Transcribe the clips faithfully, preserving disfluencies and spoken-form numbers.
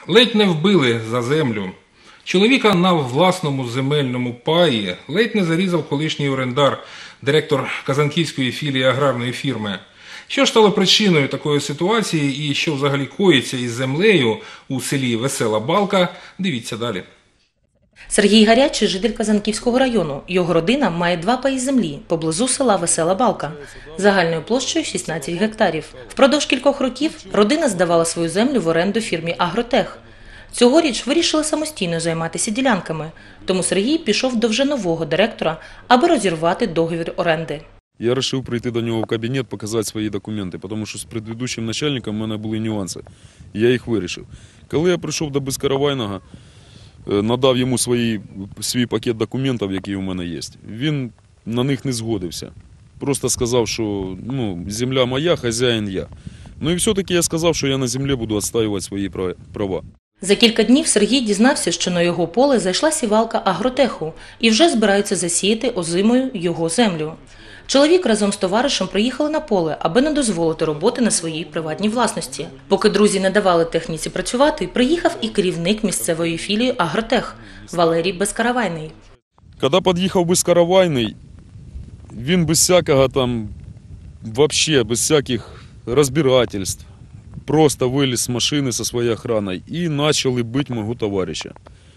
Ледь не вбили за землю. Чоловіка на власному земельному паї ледь не зарізав колишній орендар, директор Казанківської філії аграрної фірми. Що ж стало причиною такої ситуації і що взагалі коїться із землею у селі Весела Балка, дивіться далі. Сергій Гарячий – житель Казанківського району. Його родина має два паї землі поблизу села Весела Балка, загальною площею шістнадцять гектарів. Впродовж кількох років родина здавала свою землю в оренду фірмі «Агротех». Цьогоріч вирішили самостійно займатися ділянками, тому Сергій пішов до вже нового директора, аби розірвати договір оренди. Я вирішив прийти до нього в кабінет, показати свої документи, тому що з предыдущим начальником у мене були нюанси. Я їх вирішив. Коли я прийшов до Безкоровайного, надав йому свої, свій пакет документів, які у мене є, він на них не згодився. Просто сказав, що ну, земля моя, хазяїн я. Ну і все-таки я сказав, що я на землі буду відстоювати свої права. За кілька днів Сергій дізнався, що на його поле зайшла сівалка «Агротеху» і вже збираються засіяти озимою його землю. Чоловік разом з товаришем приїхали на поле, аби не дозволити роботи на своїй приватній власності. Поки друзі не давали техніці працювати, приїхав і керівник місцевої філії «Агротех» Валерій Безкоровайний. Коли під'їхав Безкоровайний, він без всякого там, взагалі, без всяких розбирательств, просто виліз з машини зі своєю охраною і почали бити мого товариша.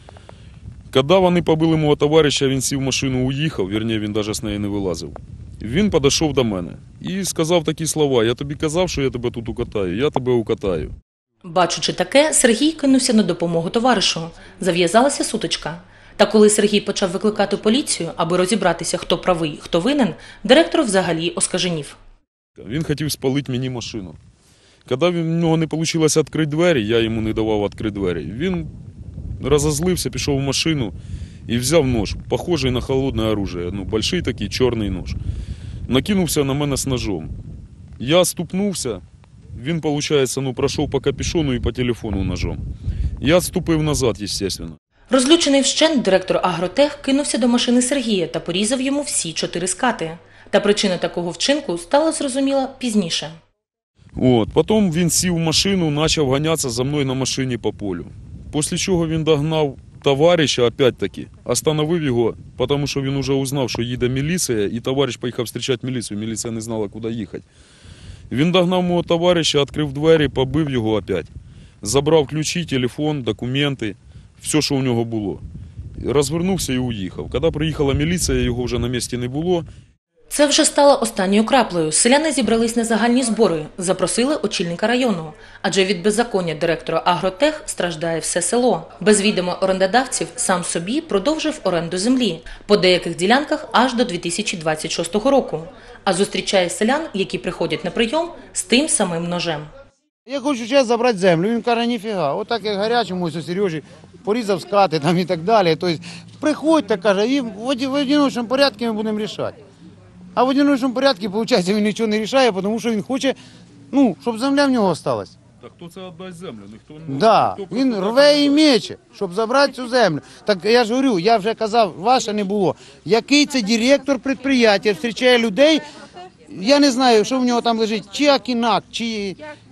Коли вони побили мого товариша, він сів в машину, уїхав, вірніше, він навіть з неї не вилазив. Він підійшов до мене і сказав такі слова: «Я тобі казав, що я тебе тут укатаю, я тебе укатаю». Бачучи таке, Сергій кинувся на допомогу товаришу. Зав'язалася сутичка. Та коли Сергій почав викликати поліцію, аби розібратися, хто правий, хто винен, директор взагалі оскаженів. Він хотів спалити мені машину. Коли в нього не вийшло відкрити двері, я йому не давав відкрити двері, він розозлився, пішов в машину і взяв нож, похожий на холодне оружие, ну, больший такий чорний нож. Накинувся на мене з ножом. Я ступнувся, він, виходить, ну, пройшов по капюшону і по телефону ножом. Я відступив назад, звісно. Розлючений вщент, директор «Агротех» кинувся до машини Сергія та порізав йому всі чотири скати. Та причина такого вчинку стала зрозуміла пізніше. От, потім він сів в машину, почав ганятися за мною на машині по полю. Після чого він догнав товариша, опять-таки, остановив його, тому що він вже узнав, що їде міліція, і товариш поїхав зустрічати міліцію, міліція не знала, куди їхати. Він догнав мого товариша, відкрив двері, побив його опять. Забрав ключі, телефон, документи, все, що у нього було. Розвернувся і уїхав. Коли приїхала міліція, його вже на місці не було. Це вже стало останньою краплею. Селяни зібрались на загальні збори, запросили очільника району. Адже від беззаконня директора «Агротех» страждає все село. Без відома орендодавців сам собі продовжив оренду землі. По деяких ділянках аж до дві тисячі двадцять шостого року. А зустрічає селян, які приходять на прийом, з тим самим ножем. Я хочу зараз забрати землю. Він каже, ніфіга. Отак як Гарячому, ось у Сережі, порізав скати там і так далі. Тобто, приходьте, каже, і в одиночному порядку ми будемо рішати. А в одиночному порядку, виходить, він нічого не рішає, тому що він хоче, ну, щоб земля в нього залишилась. Так хто це віддасть землю? Ніхто не... Да, він рве і мече, щоб забрати цю землю. Так я ж говорю, я вже казав, ваше не було. Який це директор підприємства, зустрічає людей, я не знаю, що в нього там лежить, чи акінак, чи...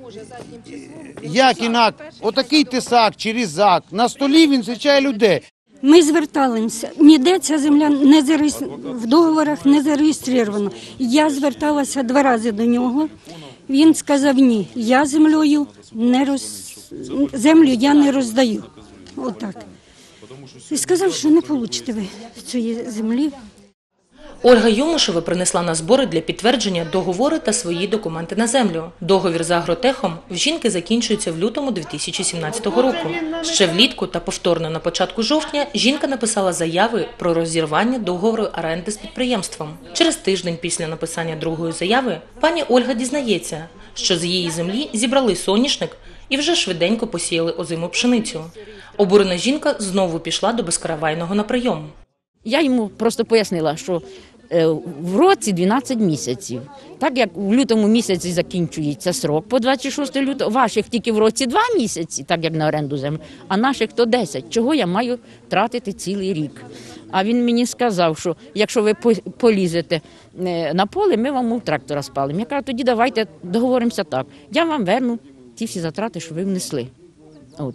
Як інак, отакий тисак чи різак, на столі він зустрічає людей. Ми зверталися, ніде ця земля не зареєстрована, в договорах не зареєстрована. Я зверталася два рази до нього, він сказав ні, я землею не роз... землю я не роздаю, отак. І сказав, що не получите ви цієї землі. Ольга Юмушева принесла на збори для підтвердження договори та свої документи на землю. Договір з «Агротехом» в жінки закінчується в лютому дві тисячі сімнадцятого року. Ще влітку та повторно на початку жовтня жінка написала заяви про розірвання договору оренди з підприємством. Через тиждень після написання другої заяви пані Ольга дізнається, що з її землі зібрали соняшник і вже швиденько посіяли озиму пшеницю. Обурена жінка знову пішла до Безкоровайного на прийом. Я йому просто пояснила, що в році дванадцять місяців. Так як в лютому місяці закінчується срок по двадцять шостого лютого, ваших тільки в році два місяці, так як на оренду землі, а наших то десять. Чого я маю тратити цілий рік? А він мені сказав, що якщо ви полізете на поле, ми вам трактора спалимо. Я кажу, тоді давайте договоримося так. Я вам верну ті всі затрати, що ви внесли. От.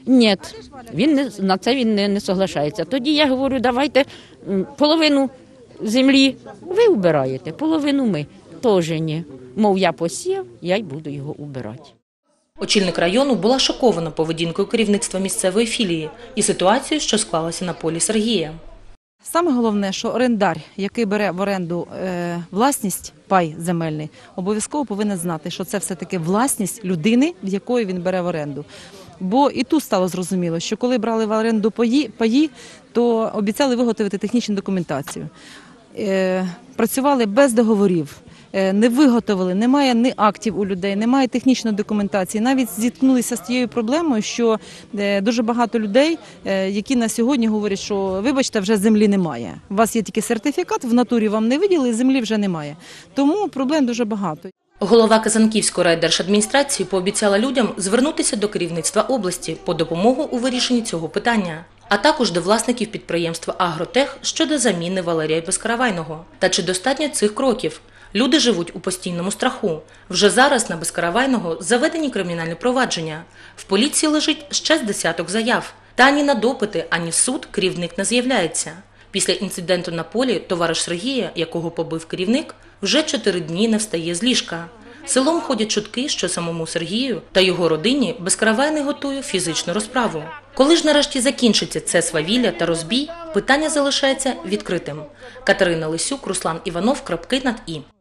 Ні, він не, на це він не, не соглашається. Тоді я говорю, давайте м, половину землі ви убираєте, половину ми. Теж ні. Мов я посів, я й буду його убирати. Очільник району була шокована поведінкою керівництва місцевої філії і ситуацією, що склалася на полі Сергія. Саме головне, що орендар, який бере в оренду е, власність, пай земельний, обов'язково повинен знати, що це все-таки власність людини, в якої він бере в оренду. Бо і тут стало зрозуміло, що коли брали в оренду паї, паї то обіцяли виготовити технічну документацію. Е, працювали без договорів. Не виготовили, немає ні актів у людей, немає технічної документації. Навіть зіткнулися з тією проблемою, що дуже багато людей, які на сьогодні говорять, що вибачте, вже землі немає. У вас є тільки сертифікат, в натурі вам не виділи, землі вже немає. Тому проблем дуже багато. Голова Казанківської райдержадміністрації пообіцяла людям звернутися до керівництва області по допомогу у вирішенні цього питання, а також до власників підприємства «Агротех» щодо заміни Валерія Безкаравайного. Та чи достатньо цих кроків? Люди живуть у постійному страху. Вже зараз на Безкаравайного заведені кримінальні провадження. В поліції лежить ще з десяток заяв. Та ані на допити, ані в суд керівник не з'являється. Після інциденту на полі товариш Сергія, якого побив керівник, вже чотири дні не встає з ліжка. Селом ходять чутки, що самому Сергію та його родині Безкаравайний готує фізичну розправу. Коли ж нарешті закінчиться це свавілля та розбій, питання залишається відкритим. Катерина Лисюк, Руслан Іванов, крапки над «і».